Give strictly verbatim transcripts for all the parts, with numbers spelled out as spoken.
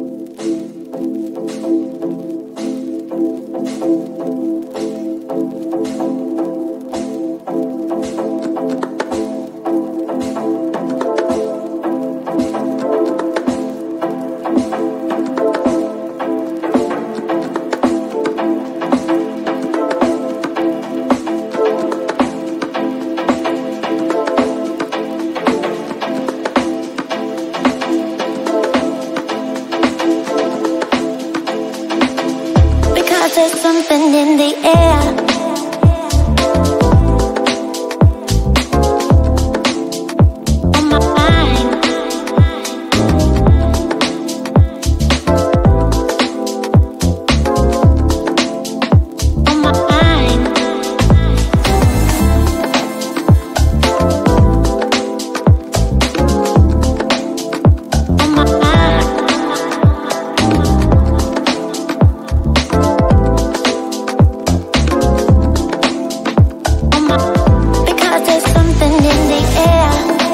There's something in the air. On my mind. On my mind. On my mind. Because there's something in the air.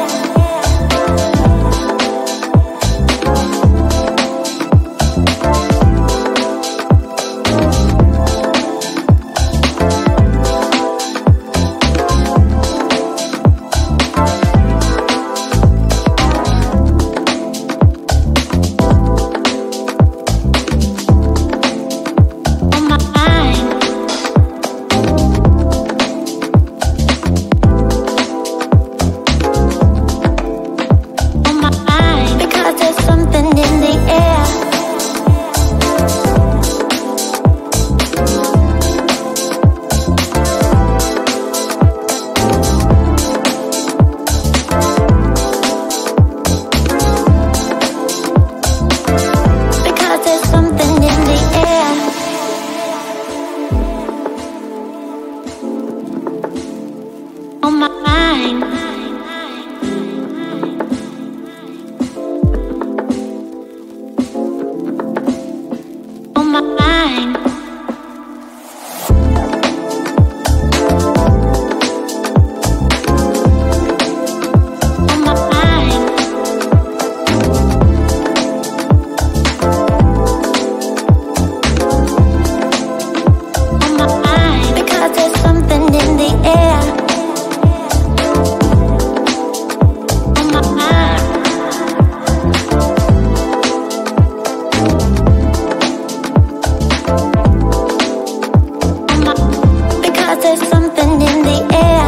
On my mind. Because there's something in the air. Because there's something in the air. On my mind. On my mind. On my mind. On my mind. Because there's something in the air. On my mind. Because there's something in the air.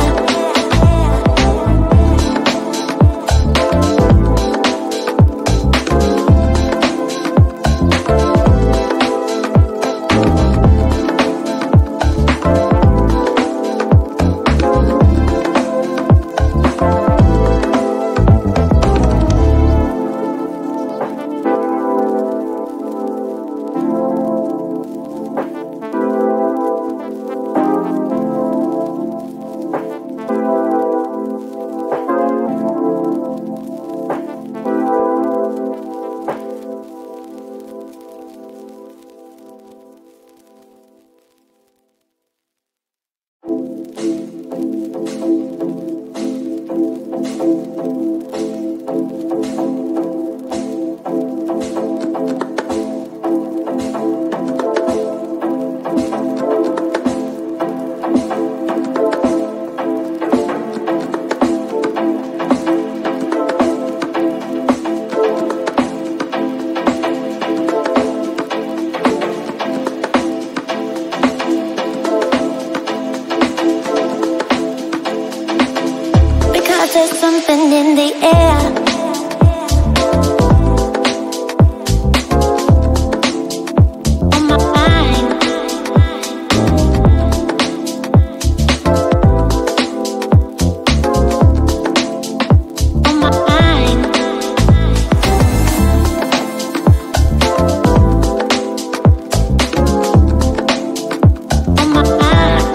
Because there's something in the air. On my mind. On my mind. On my mind.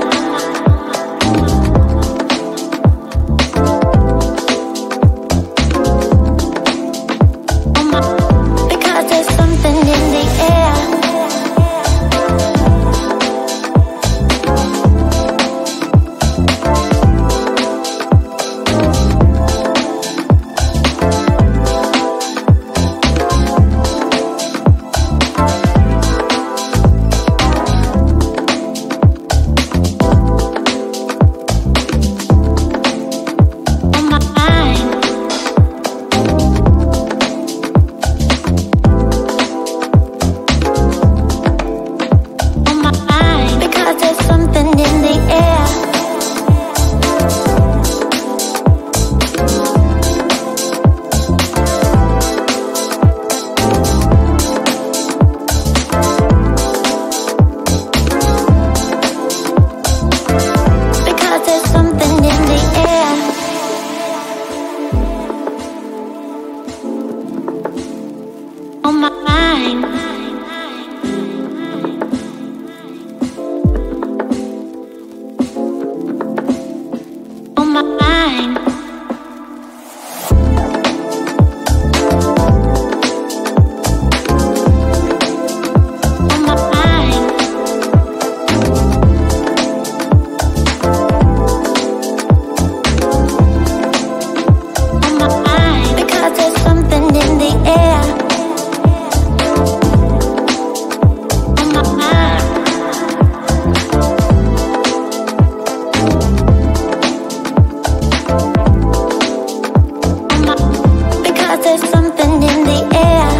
mind. On my mind. On my mind. Because there's something in the air. On my mind. Because there's something in the air.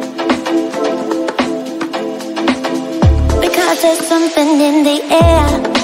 Because there's something in the air.